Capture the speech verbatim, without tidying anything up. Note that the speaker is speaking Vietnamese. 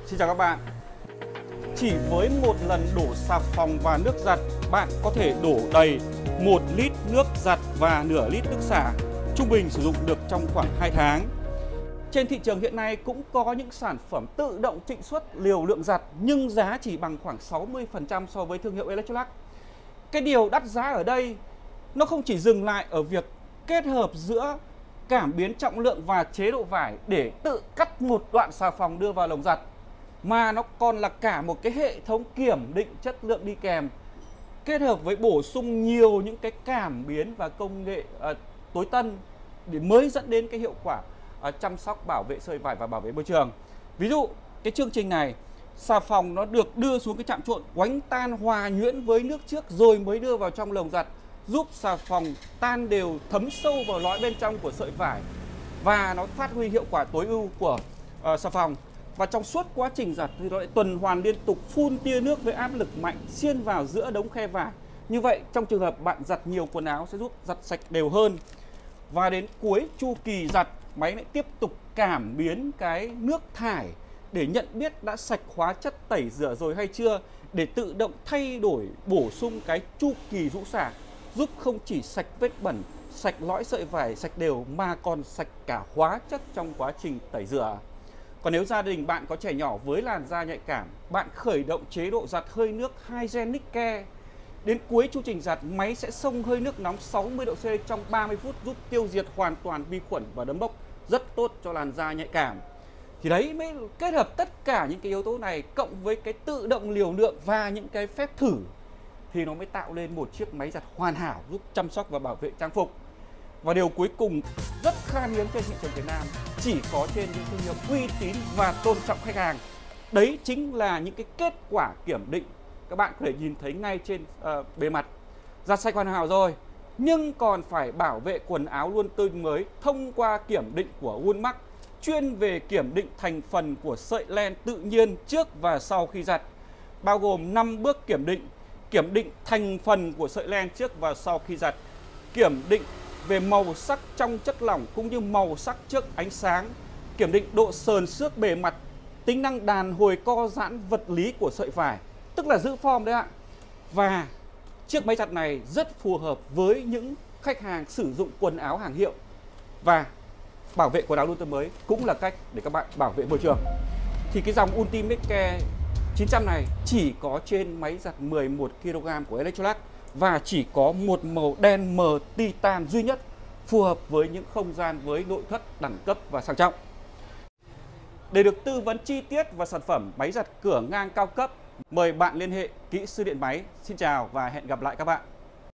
Xin chào các bạn. Chỉ với một lần đổ xà phòng và nước giặt, bạn có thể đổ đầy một lít nước giặt và nửa lít nước xả, trung bình sử dụng được trong khoảng hai tháng. Trên thị trường hiện nay cũng có những sản phẩm tự động trịnh xuất liều lượng giặt nhưng giá chỉ bằng khoảng sáu mươi phần trăm so với thương hiệu Electrolux. Cái điều đắt giá ở đây nó không chỉ dừng lại ở việc kết hợp giữa cảm biến trọng lượng và chế độ vải để tự cắt một đoạn xà phòng đưa vào lồng giặt, mà nó còn là cả một cái hệ thống kiểm định chất lượng đi kèm, kết hợp với bổ sung nhiều những cái cảm biến và công nghệ uh, tối tân để mới dẫn đến cái hiệu quả uh, chăm sóc bảo vệ sợi vải và bảo vệ môi trường. Ví dụ cái chương trình này, xà phòng nó được đưa xuống cái chạm trộn quánh tan hòa nhuyễn với nước trước rồi mới đưa vào trong lồng giặt, giúp xà phòng tan đều thấm sâu vào lõi bên trong của sợi vải và nó phát huy hiệu quả tối ưu của uh, xà phòng. Và trong suốt quá trình giặt thì nó lại tuần hoàn liên tục phun tia nước với áp lực mạnh xiên vào giữa đống khe vải. Như vậy trong trường hợp bạn giặt nhiều quần áo sẽ giúp giặt sạch đều hơn. Và đến cuối chu kỳ giặt, máy lại tiếp tục cảm biến cái nước thải để nhận biết đã sạch hóa chất tẩy rửa rồi hay chưa, để tự động thay đổi bổ sung cái chu kỳ rũ xả, giúp không chỉ sạch vết bẩn, sạch lõi sợi vải sạch đều mà còn sạch cả hóa chất trong quá trình tẩy rửa. Còn nếu gia đình bạn có trẻ nhỏ với làn da nhạy cảm, bạn khởi động chế độ giặt hơi nước Hygienic Care. Đến cuối chu trình giặt, máy sẽ xông hơi nước nóng sáu mươi độ C trong ba mươi phút, giúp tiêu diệt hoàn toàn vi khuẩn và nấm mốc, rất tốt cho làn da nhạy cảm. Thì đấy mới kết hợp tất cả những cái yếu tố này cộng với cái tự động liều lượng và những cái phép thử thì nó mới tạo lên một chiếc máy giặt hoàn hảo giúp chăm sóc và bảo vệ trang phục. Và điều cuối cùng rất khan hiếm trên thị trường Việt Nam, chỉ có trên những thương hiệu uy tín và tôn trọng khách hàng. Đấy chính là những cái kết quả kiểm định các bạn có thể nhìn thấy ngay trên uh, bề mặt. Giặt sạch hoàn hảo rồi, nhưng còn phải bảo vệ quần áo luôn tươi mới thông qua kiểm định của Woolmark, chuyên về kiểm định thành phần của sợi len tự nhiên trước và sau khi giặt, bao gồm năm bước kiểm định: kiểm định thành phần của sợi len trước và sau khi giặt, kiểm định về màu sắc trong chất lỏng cũng như màu sắc trước ánh sáng, kiểm định độ sờn xước bề mặt, tính năng đàn hồi co giãn vật lý của sợi vải, tức là giữ form đấy ạ. Và chiếc máy giặt này rất phù hợp với những khách hàng sử dụng quần áo hàng hiệu, và bảo vệ quần áo luôn tươi mới cũng là cách để các bạn bảo vệ môi trường. Thì cái dòng Ultimate Care chín trăm này chỉ có trên máy giặt mười một ki lô gam của Electrolux và chỉ có một màu đen mờ titan duy nhất, phù hợp với những không gian với nội thất đẳng cấp và sang trọng. Để được tư vấn chi tiết và sản phẩm máy giặt cửa ngang cao cấp, mời bạn liên hệ kỹ sư điện máy. Xin chào và hẹn gặp lại các bạn.